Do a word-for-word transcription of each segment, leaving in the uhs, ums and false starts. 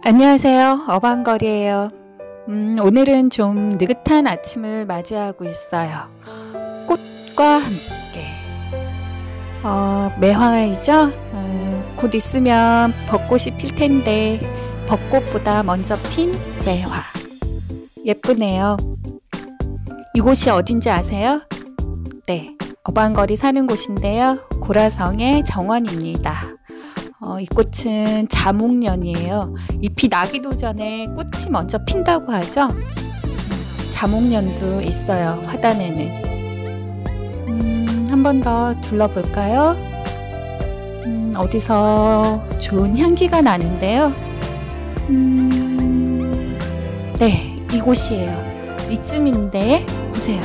안녕하세요. 어반거리예요. 음, 오늘은 좀 느긋한 아침을 맞이하고 있어요. 꽃과 함께. 어, 매화이죠? 음, 곧 있으면 벚꽃이 필 텐데 벚꽃보다 먼저 핀 매화. 예쁘네요. 이곳이 어딘지 아세요? 네, 어반거리 사는 곳인데요. 고라성의 정원입니다. 어, 이 꽃은 자목련이에요. 잎이 나기도 전에 꽃이 먼저 핀다고 하죠. 자목련도 있어요, 화단에는. 음, 한 번 더 둘러볼까요? 음, 어디서 좋은 향기가 나는데요. 음, 네, 이곳이에요. 이쯤인데 보세요.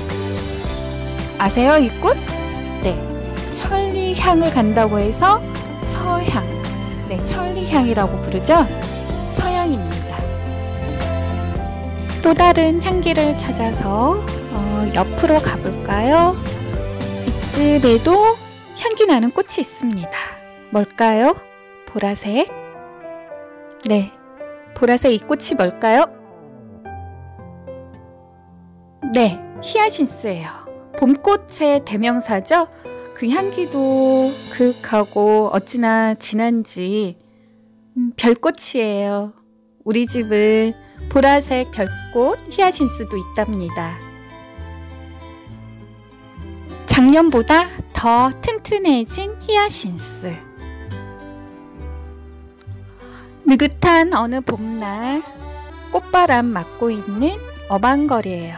아세요, 이 꽃? 네, 천리향을 간다고 해서 서향, 네, 천리향이라고 부르죠? 서향입니다. 또 다른 향기를 찾아서 어, 옆으로 가볼까요? 이쯤에도 향기 나는 꽃이 있습니다. 뭘까요? 보라색. 네, 보라색 이 꽃이 뭘까요? 네, 히아신스예요. 봄꽃의 대명사죠? 그 향기도 그윽하고 어찌나 진한지. 음, 별꽃이에요. 우리 집은 보라색 별꽃 히아신스도 있답니다. 작년보다 더 튼튼해진 히아신스. 느긋한 어느 봄날 꽃바람 맞고 있는 어반거리예요.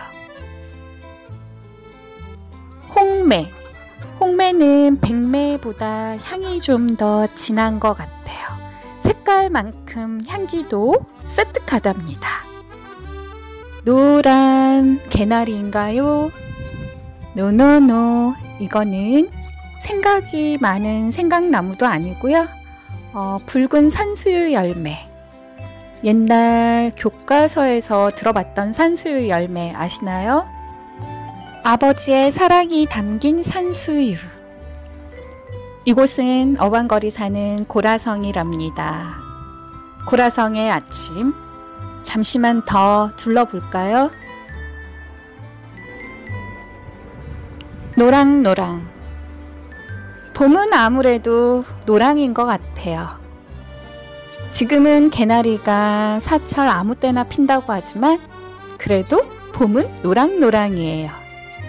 홍매. 홍매는 백매보다 향이 좀 더 진한 것 같아요. 색깔만큼 향기도 새뜩하답니다. 노란 개나리인가요? 노노노, 이거는 생각이 많은 생각나무도 아니고요. 어, 붉은 산수유 열매. 옛날 교과서에서 들어봤던 산수유 열매 아시나요? 아버지의 사랑이 담긴 산수유. 이곳은 어반거리 사는 고라성이랍니다. 고라성의 아침. 잠시만 더 둘러볼까요? 노랑노랑. 봄은 아무래도 노랑인 것 같아요. 지금은 개나리가 사철 아무 때나 핀다고 하지만 그래도 봄은 노랑노랑이에요.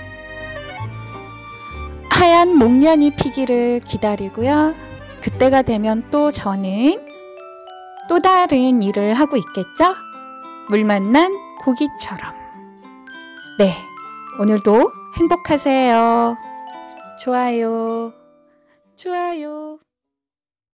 하얀 목련이 피기를 기다리고요. 그때가 되면 또 저는 또 다른 일을 하고 있겠죠? 물 만난 고기처럼. 네, 오늘도 행복하세요. 좋아요. 좋아요.